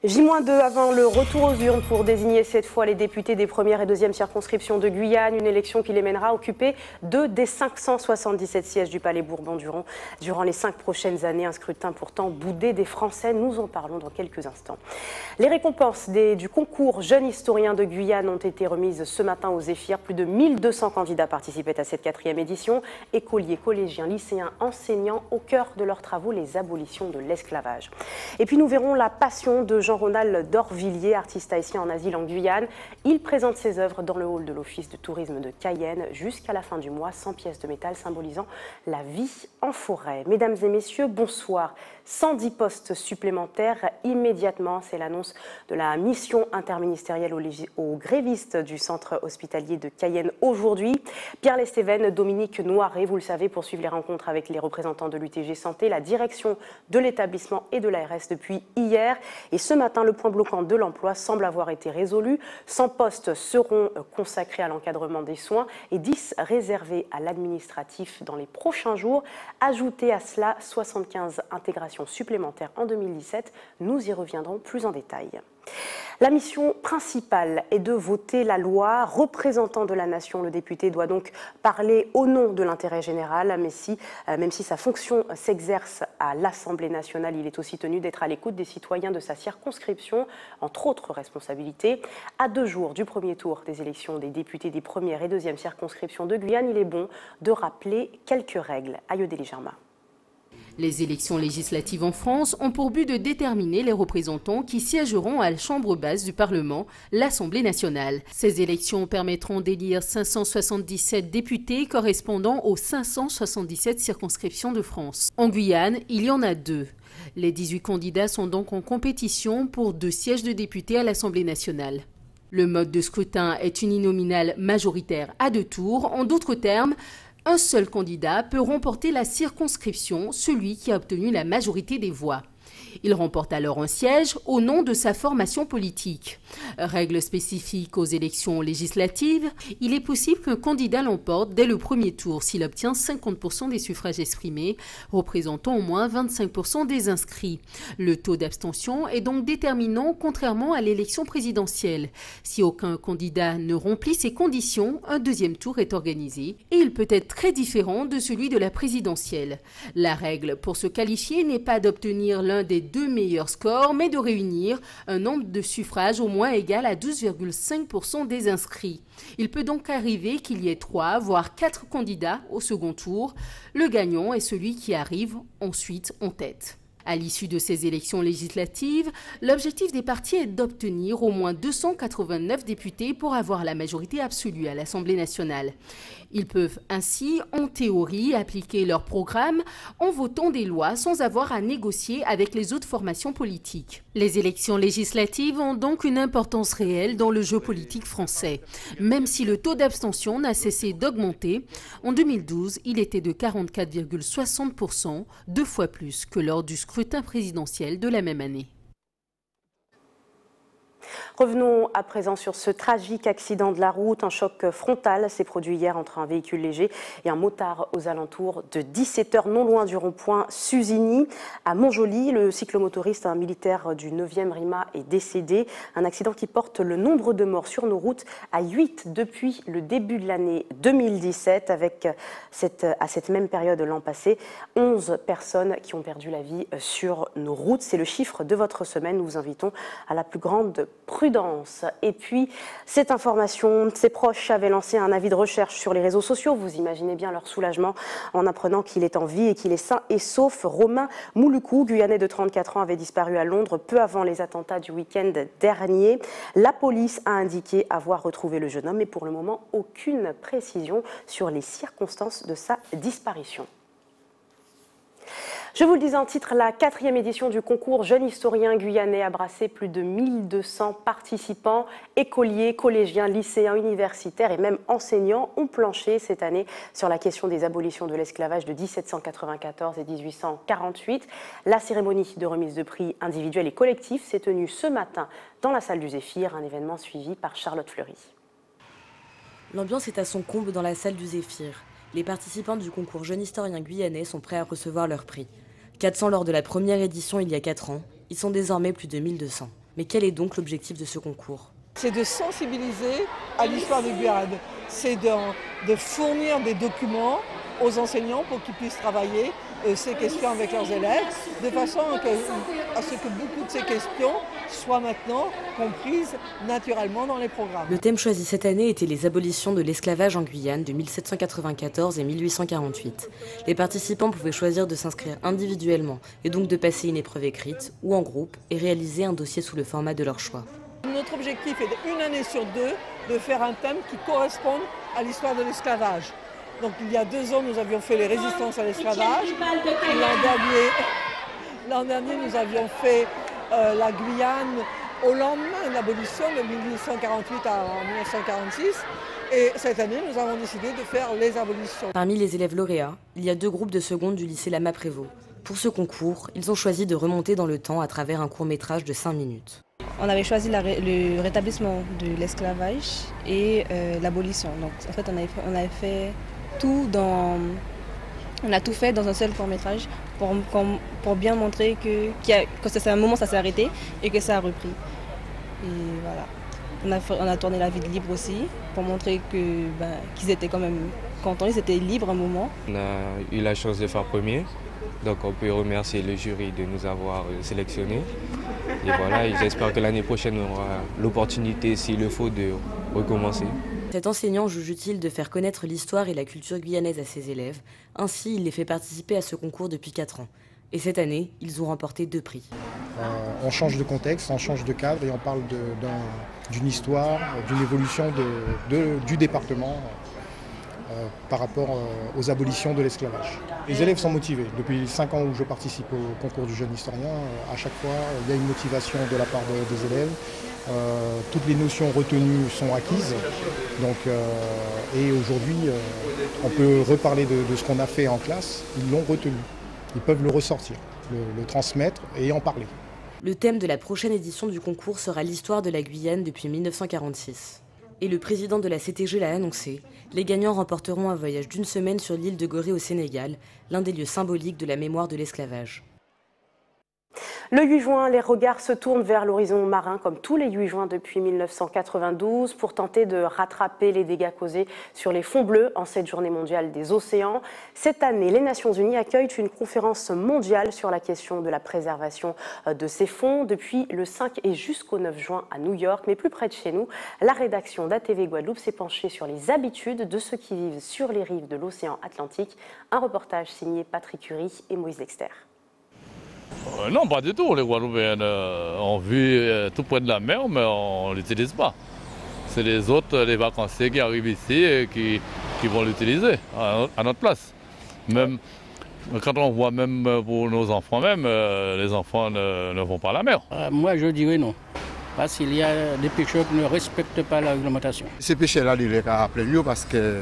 J-2 avant le retour aux urnes pour désigner cette fois les députés des premières et deuxièmes circonscriptions de Guyane, une élection qui les mènera à occuper 2 des 577 sièges du Palais Bourbon durant les 5 prochaines années. Un scrutin pourtant boudé des Français, nous en parlons dans quelques instants. Les récompenses du concours Jeunes historiens de Guyane ont été remises ce matin aux Zéphyrs. Plus de 1200 candidats participaient à cette 4e édition. Écoliers, collégiens, lycéens, enseignants, au cœur de leurs travaux, les abolitions de l'esclavage. Et puis nous verrons la passion de Jean-Ronald d'Orvilliers, artiste haïtien en asile en Guyane. Il présente ses œuvres dans le hall de l'Office de tourisme de Cayenne jusqu'à la fin du mois, 100 pièces de métal symbolisant la vie en forêt. Mesdames et messieurs, bonsoir. 110 postes supplémentaires immédiatement, c'est l'annonce de la mission interministérielle aux grévistes du centre hospitalier de Cayenne aujourd'hui. Pierre Lestéven, Dominique Noiret, vous le savez, poursuivent les rencontres avec les représentants de l'UTG Santé, la direction de l'établissement et de l'ARS depuis hier. Et ce matin, le point bloquant de l'emploi semble avoir été résolu. 100 postes seront consacrés à l'encadrement des soins et 10 réservés à l'administratif dans les prochains jours. Ajoutez à cela 75 intégrations supplémentaires en 2017. Nous y reviendrons plus en détail. La mission principale est de voter la loi. Représentant de la nation, le député doit donc parler au nom de l'intérêt général, même si sa fonction s'exerce à l'Assemblée nationale, il est aussi tenu d'être à l'écoute des citoyens de sa circonscription, entre autres responsabilités. À 2 jours du premier tour des élections des députés des premières et deuxièmes circonscriptions de Guyane, il est bon de rappeler quelques règles. Ayodele Germa. Les élections législatives en France ont pour but de déterminer les représentants qui siégeront à la chambre basse du Parlement, l'Assemblée nationale. Ces élections permettront d'élire 577 députés correspondant aux 577 circonscriptions de France. En Guyane, il y en a 2. Les 18 candidats sont donc en compétition pour 2 sièges de députés à l'Assemblée nationale. Le mode de scrutin est uninominal majoritaire à 2 tours. En d'autres termes, un seul candidat peut remporter la circonscription, celui qui a obtenu la majorité des voix. Il remporte alors un siège au nom de sa formation politique. Règle spécifique aux élections législatives, il est possible qu'un candidat l'emporte dès le premier tour s'il obtient 50% des suffrages exprimés, représentant au moins 25% des inscrits. Le taux d'abstention est donc déterminant contrairement à l'élection présidentielle. Si aucun candidat ne remplit ces conditions, un deuxième tour est organisé et il peut être très différent de celui de la présidentielle. La règle pour se qualifier n'est pas d'obtenir l'un des 2 meilleurs scores, mais de réunir un nombre de suffrages au moins égal à 12,5% des inscrits. Il peut donc arriver qu'il y ait 3, voire 4 candidats au second tour. Le gagnant est celui qui arrive ensuite en tête. À l'issue de ces élections législatives, l'objectif des partis est d'obtenir au moins 289 députés pour avoir la majorité absolue à l'Assemblée nationale. Ils peuvent ainsi, en théorie, appliquer leur programme en votant des lois sans avoir à négocier avec les autres formations politiques. Les élections législatives ont donc une importance réelle dans le jeu politique français. Même si le taux d'abstention n'a cessé d'augmenter, en 2012, il était de 44,60%, 2 fois plus que lors du scrutin présidentiel de la même année. Revenons à présent sur ce tragique accident de la route. Un choc frontal s'est produit hier entre un véhicule léger et un motard aux alentours de 17h, non loin du rond-point Susigny. À Montjoly, le cyclomotoriste, un militaire du 9e RIMA, est décédé. Un accident qui porte le nombre de morts sur nos routes à 8 depuis le début de l'année 2017, avec à cette même période l'an passé, 11 personnes qui ont perdu la vie sur nos routes. C'est le chiffre de votre semaine. Nous vous invitons à la plus grande prudence. Et puis, cette information, ses proches avaient lancé un avis de recherche sur les réseaux sociaux. Vous imaginez bien leur soulagement en apprenant qu'il est en vie et qu'il est sain et sauf. Romain Mouloukou, Guyanais de 34 ans, avait disparu à Londres peu avant les attentats du week-end dernier. La police a indiqué avoir retrouvé le jeune homme, mais pour le moment, aucune précision sur les circonstances de sa disparition. Je vous le disais en titre, la 4e édition du concours Jeunes historiens guyanais a brassé plus de 1200 participants. Écoliers, collégiens, lycéens, universitaires et même enseignants ont planché cette année sur la question des abolitions de l'esclavage de 1794 et 1848. La cérémonie de remise de prix individuelle et collectif s'est tenue ce matin dans la salle du Zéphyr, un événement suivi par Charlotte Fleury. L'ambiance est à son comble dans la salle du Zéphyr. Les participants du concours Jeunes historiens guyanais sont prêts à recevoir leur prix. 400 lors de la première édition il y a 4 ans, ils sont désormais plus de 1200. Mais quel est donc l'objectif de ce concours ? C'est de sensibiliser à l'histoire de Guyane. C'est de fournir des documents aux enseignants pour qu'ils puissent travailler ces questions avec leurs élèves, de façon à ce que beaucoup de ces questions soient maintenant comprises naturellement dans les programmes. Le thème choisi cette année était les abolitions de l'esclavage en Guyane de 1794 et 1848. Les participants pouvaient choisir de s'inscrire individuellement et donc de passer une épreuve écrite ou en groupe et réaliser un dossier sous le format de leur choix. Notre objectif est une année sur deux de faire un thème qui corresponde à l'histoire de l'esclavage. Donc il y a 2 ans, nous avions fait les résistances à l'esclavage. L'an dernier, nous avions fait la Guyane au lendemain de l'abolition de 1848 à 1946. Et cette année, nous avons décidé de faire les abolitions. Parmi les élèves lauréats, il y a 2 groupes de seconde du lycée Lama-Prévost. Pour ce concours, ils ont choisi de remonter dans le temps à travers un court-métrage de 5 minutes. On avait choisi le rétablissement de l'esclavage et l'abolition. Donc en fait, on avait fait on a tout fait dans un seul court-métrage pour bien montrer que c'est un moment ça s'est arrêté et que ça a repris. Et voilà. On a tourné la vie de libre aussi pour montrer qu'ils étaient quand même contents, ils étaient libres un moment. On a eu la chance de faire premier, donc on peut remercier le jury de nous avoir sélectionnés. Et voilà, j'espère que l'année prochaine on aura l'opportunité, s'il le faut, de recommencer. Cet enseignant juge utile de faire connaître l'histoire et la culture guyanaise à ses élèves. Ainsi, il les fait participer à ce concours depuis 4 ans. Et cette année, ils ont remporté 2 prix. On change de contexte, on change de cadre et on parle d'une histoire, d'une évolution du département par rapport aux abolitions de l'esclavage. Les élèves sont motivés. Depuis 5 ans où je participe au concours du jeune historien, à chaque fois, il y a une motivation de la part des élèves. Toutes les notions retenues sont acquises. Donc, et aujourd'hui, on peut reparler de ce qu'on a fait en classe. Ils l'ont retenu. Ils peuvent le ressortir, le transmettre et en parler. Le thème de la prochaine édition du concours sera l'histoire de la Guyane depuis 1946. Et le président de la CTG l'a annoncé, les gagnants remporteront un voyage d'1 semaine sur l'île de Gorée au Sénégal, l'un des lieux symboliques de la mémoire de l'esclavage. Le 8 juin, les regards se tournent vers l'horizon marin, comme tous les 8 juin depuis 1992, pour tenter de rattraper les dégâts causés sur les fonds bleus en cette journée mondiale des océans. Cette année, les Nations Unies accueillent une conférence mondiale sur la question de la préservation de ces fonds depuis le 5 et jusqu'au 9 juin à New York. Mais plus près de chez nous, la rédaction d'ATV Guadeloupe s'est penchée sur les habitudes de ceux qui vivent sur les rives de l'océan Atlantique. Un reportage signé Patrick Curie et Moïse Dexter. Non, pas du tout. Les Guadeloupéens on vit tout près de la mer, mais on ne l'utilise pas. C'est les autres, les vacanciers qui arrivent ici et qui vont l'utiliser à notre place. Même quand on voit même pour nos enfants, les enfants ne vont pas à la mer. Moi, je dirais non. Parce qu'il y a des pêcheurs qui ne respectent pas la réglementation. Ces pêcheurs-là, ils sont à plein parce que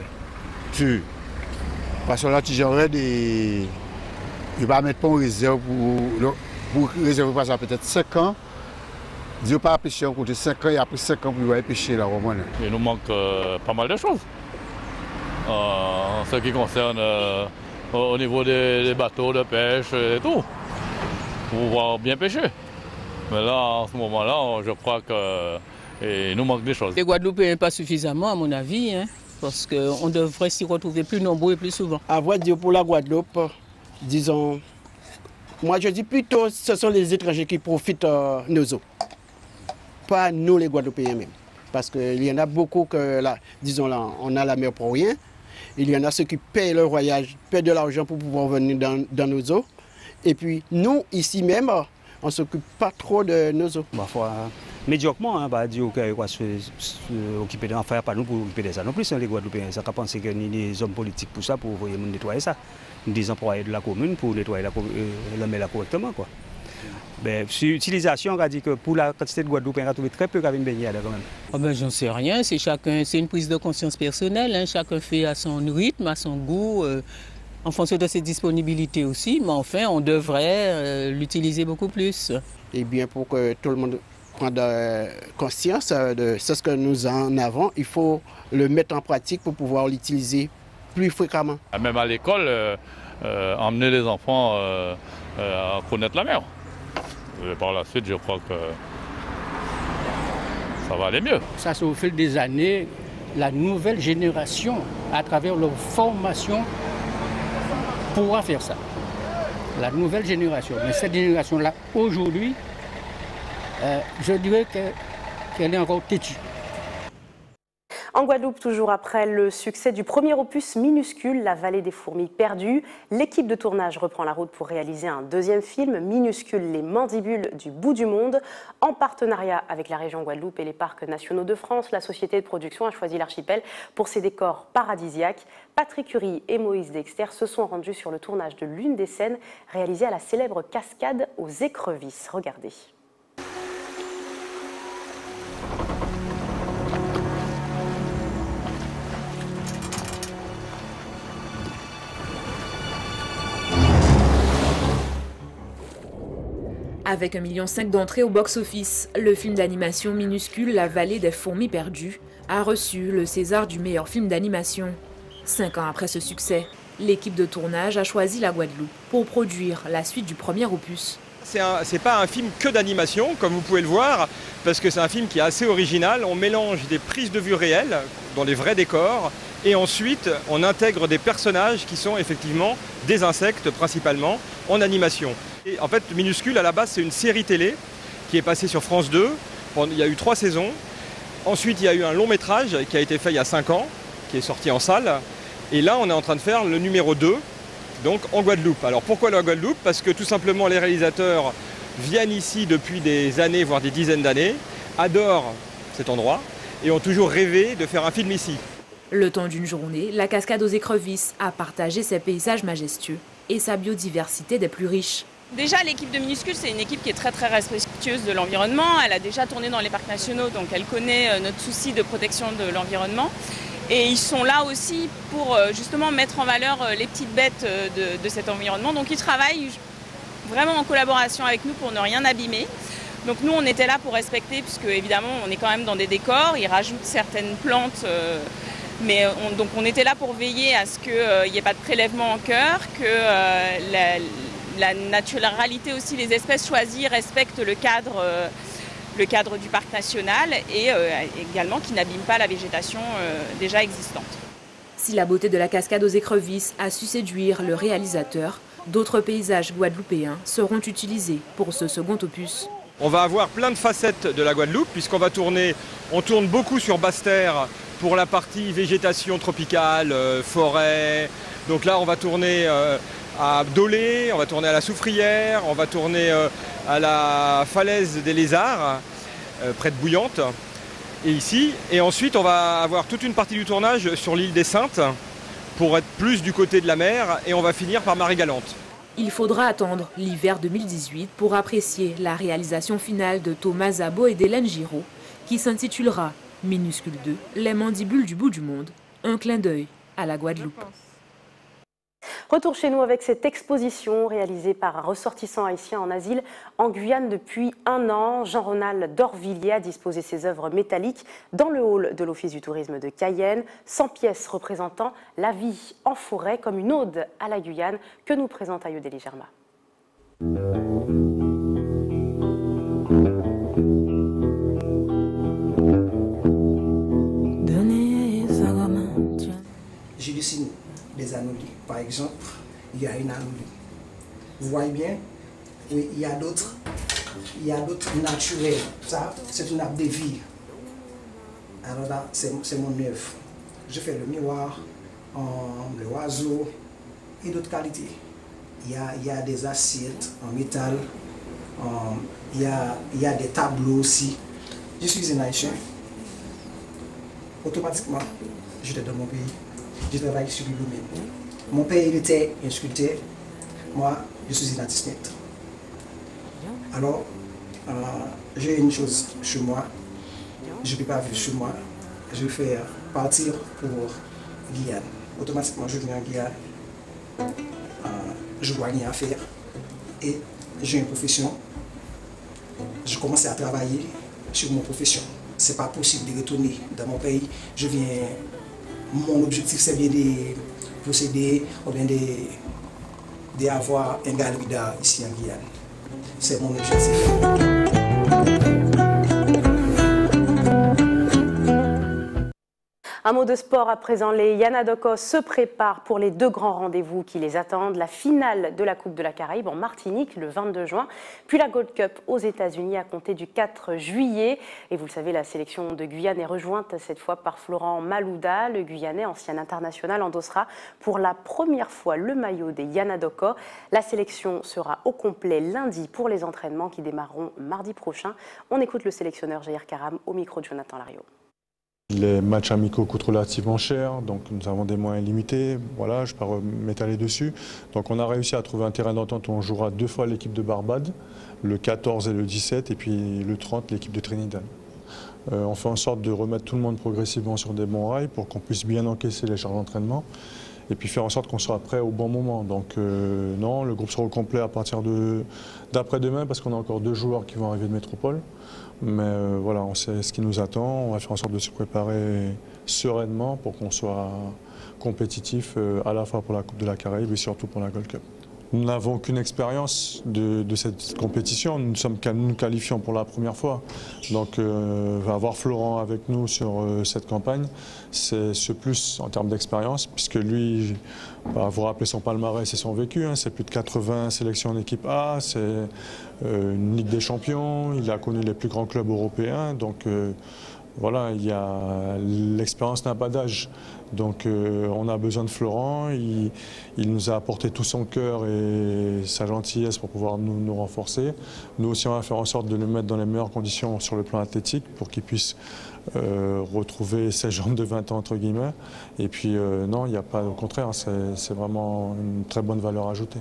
là, tu gérerais des... Il va mettre en réserve pour réserver par ça peut-être 5 ans. Il ne pas pêcher en côté 5 ans et après 5 ans, il va pêcher là au moins. Il nous manque pas mal de choses. En ce qui concerne au niveau des bateaux de pêche et tout, pour pouvoir bien pêcher. Mais là, en ce moment-là, je crois qu'il nous manque des choses. Les Guadeloupéens, pas suffisamment à mon avis, parce qu'on devrait s'y retrouver plus nombreux et plus souvent. À vrai dire, pour la Guadeloupe, disons, moi je dis plutôt ce sont les étrangers qui profitent nos eaux. Pas nous les Guadeloupéens même. Parce qu'il y en a beaucoup que, là, disons là, on a la mer pour rien. Il y en a ceux qui payent leur voyage, payent de l'argent pour pouvoir venir dans nos eaux. Et puis nous, ici même, on ne s'occupe pas trop de nos eaux. Parfois, médiocrement, dire qu'on va s'occuper d'en faire, pas nous pour occuper de ça non plus, les Guadeloupéens. Ça ne penser que ni les hommes politiques pour ça, pour nettoyer ça. Des employés de la commune pour nettoyer la mer correctement. Quoi. Ben, sur l'utilisation, on a dit que pour la quantité de Guadeloupéens, on a trouvé très peu qui avaient une baignade quand même. Oh ben, j'en sais rien, c'est une prise de conscience personnelle, chacun fait à son rythme, à son goût, en fonction de ses disponibilités aussi, mais enfin on devrait l'utiliser beaucoup plus. Et bien pour que tout le monde prenne conscience de ce que nous en avons, il faut le mettre en pratique pour pouvoir l'utiliser plus fréquemment. Même à l'école, emmener les enfants à connaître la mer. Et par la suite, je crois ça va aller mieux. Ça, c'est au fil des années, la nouvelle génération, à travers leur formation, pourra faire ça. La nouvelle génération. Mais cette génération-là, aujourd'hui, je dirais qu'elle est encore têtue. En Guadeloupe, toujours après le succès du premier opus minuscule, La Vallée des fourmis perdues, l'équipe de tournage reprend la route pour réaliser un deuxième film, minuscule, Les mandibules du bout du monde. En partenariat avec la région Guadeloupe et les parcs nationaux de France, la société de production a choisi l'archipel pour ses décors paradisiaques. Patrick Curie et Moïse Dexter se sont rendus sur le tournage de l'une des scènes réalisées à la célèbre cascade aux Écrevisses. Regardez. Avec 1,5 million d'entrées au box-office, le film d'animation minuscule La Vallée des fourmis perdues a reçu le César du meilleur film d'animation. 5 ans après ce succès, l'équipe de tournage a choisi la Guadeloupe pour produire la suite du premier opus. C'est pas un film que d'animation, comme vous pouvez le voir, parce que c'est un film qui est assez original. On mélange des prises de vue réelles dans les vrais décors, et ensuite on intègre des personnages qui sont effectivement des insectes principalement en animation. Et en fait, Minuscule, à la base, c'est une série télé qui est passée sur France 2. Il y a eu 3 saisons. Ensuite, il y a eu un long métrage qui a été fait il y a 5 ans, qui est sorti en salle. Et là, on est en train de faire le numéro 2, donc en Guadeloupe. Alors pourquoi la Guadeloupe? Parce que tout simplement, les réalisateurs viennent ici depuis des années, voire des dizaines d'années, adorent cet endroit et ont toujours rêvé de faire un film ici. Le temps d'une journée, la cascade aux Écrevisses a partagé ses paysages majestueux et sa biodiversité des plus riches. Déjà, l'équipe de Minuscule, c'est une équipe qui est très respectueuse de l'environnement. Elle a déjà tourné dans les parcs nationaux, donc elle connaît notre souci de protection de l'environnement. Et ils sont là aussi pour justement mettre en valeur les petites bêtes de cet environnement. Donc ils travaillent vraiment en collaboration avec nous pour ne rien abîmer. Donc nous, on était là pour respecter, puisque évidemment, on est quand même dans des décors. Ils rajoutent certaines plantes, mais donc on était là pour veiller à ce qu'il n'y ait pas de prélèvement en cœur, que la naturalité aussi, les espèces choisies respectent le cadre du parc national et également qui n'abîme pas la végétation déjà existante. Si la beauté de la cascade aux Écrevisses a su séduire le réalisateur, d'autres paysages guadeloupéens seront utilisés pour ce second opus. On va avoir plein de facettes de la Guadeloupe puisqu'on va on tourne beaucoup sur Basse-Terre pour la partie végétation tropicale, forêt. Donc là, on va tourner à Dolé, on va tourner à la Soufrière, on va tourner à la falaise des Lézards, près de Bouillante, et ici. Et ensuite, on va avoir toute une partie du tournage sur l'île des Saintes, pour être plus du côté de la mer, et on va finir par Marie-Galante. Il faudra attendre l'hiver 2018 pour apprécier la réalisation finale de Thomas Zabo et d'Hélène Giraud, qui s'intitulera Minuscule 2, Les mandibules du bout du monde, un clin d'œil à la Guadeloupe. Retour chez nous avec cette exposition réalisée par un ressortissant haïtien en asile en Guyane depuis 1 an. Jean-Ronald Dorvilliers a disposé ses œuvres métalliques dans le hall de l'Office du tourisme de Cayenne. 100 pièces représentant la vie en forêt comme une ode à la Guyane que nous présente Ayodélie Germa. Je dessine des anouilles. Par exemple, il y a une anouille. Vous voyez bien? Oui, il y a d'autres naturels. Ça, c'est une nappe de vie. Alors là, c'est mon œuvre. Je fais le miroir, le oiseau et d'autres qualités. Il y a des assiettes en métal, il y a des tableaux aussi. Je suis un Haïtien. Automatiquement, j'étais dans mon pays. Je travaille sur le domaine. Mon père il était un sculpteur, moi je suis un artiste net. Alors, j'ai une chose chez moi, je ne peux pas vivre chez moi, je vais faire partir pour Guyane. Automatiquement je viens en Guyane, je vois rien à faire et j'ai une profession. Je commence à travailler sur mon profession. Ce n'est pas possible de retourner dans mon pays. Mon objectif c'est bien de posséder ou bien d'avoir une galerie d'art ici en Guyane. C'est mon objectif. Un mot de sport à présent. Les Yanadoko se préparent pour les 2 grands rendez-vous qui les attendent. La finale de la Coupe de la Caraïbe en Martinique le 22 juin, puis la Gold Cup aux États-Unis à compter du 4 juillet. Et vous le savez, la sélection de Guyane est rejointe cette fois par Florent Malouda. Le Guyanais, ancien international, endossera pour la première fois le maillot des Yanadoko. La sélection sera au complet lundi pour les entraînements qui démarreront mardi prochain. On écoute le sélectionneur Jair Karam au micro de Jonathan Lariot. Les matchs amicaux coûtent relativement cher, donc nous avons des moyens limités. Voilà, je ne vais pas m'étaler dessus. Donc on a réussi à trouver un terrain d'entente où on jouera 2 fois l'équipe de Barbade, le 14 et le 17, et puis le 30 l'équipe de Trinidad. On fait en sorte de remettre tout le monde progressivement sur des bons rails pour qu'on puisse bien encaisser les charges d'entraînement et puis faire en sorte qu'on soit prêt au bon moment. Donc non, le groupe sera au complet à partir d'après-demain parce qu'on a encore 2 joueurs qui vont arriver de métropole. Mais voilà, on sait ce qui nous attend. On va faire en sorte de se préparer sereinement pour qu'on soit compétitif à la fois pour la Coupe de la Caraïbe et surtout pour la Gold Cup. Nous n'avons qu'une expérience de cette compétition. Nous qualifions pour la première fois. Donc avoir Florent avec nous sur cette campagne, c'est ce plus en termes d'expérience, puisque lui, vous rappelez son palmarès et son vécu, hein, c'est plus de 80 sélections en équipe A, c'est une Ligue des Champions, il a connu les plus grands clubs européens. Donc voilà, l'expérience n'a pas d'âge. Donc on a besoin de Florent, il nous a apporté tout son cœur et sa gentillesse pour pouvoir nous renforcer. Nous aussi on va faire en sorte de le mettre dans les meilleures conditions sur le plan athlétique pour qu'il puisse retrouver ses jambes de 20 ans entre guillemets. Et puis non, il n'y a pas, au contraire, c'est vraiment une très bonne valeur ajoutée.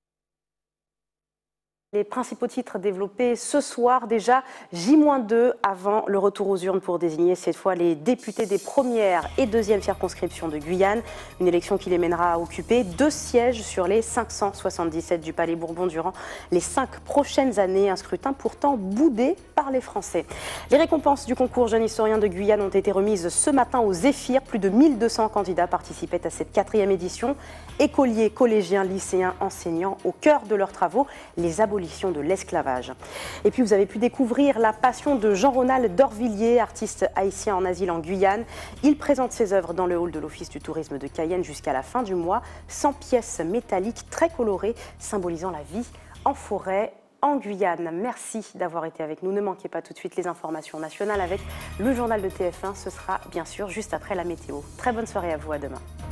Les principaux titres développés ce soir, déjà J-2 avant le retour aux urnes pour désigner cette fois les députés des premières et deuxièmes circonscriptions de Guyane. Une élection qui les mènera à occuper 2 sièges sur les 577 du Palais Bourbon durant les 5 prochaines années. Un scrutin pourtant boudé par les Français. Les récompenses du concours Jeune Historien de Guyane ont été remises ce matin au Zéphyr. Plus de 1200 candidats participaient à cette 4e édition. Écoliers, collégiens, lycéens, enseignants, au cœur de leurs travaux, les abolitions de l'esclavage. Et puis vous avez pu découvrir la passion de Jean-Ronald d'Orvilliers, artiste haïtien en asile en Guyane. Il présente ses œuvres dans le hall de l'Office du tourisme de Cayenne jusqu'à la fin du mois. 100 pièces métalliques très colorées symbolisant la vie en forêt en Guyane. Merci d'avoir été avec nous. Ne manquez pas tout de suite les informations nationales avec le journal de TF1. Ce sera bien sûr juste après la météo. Très bonne soirée à vous, à demain.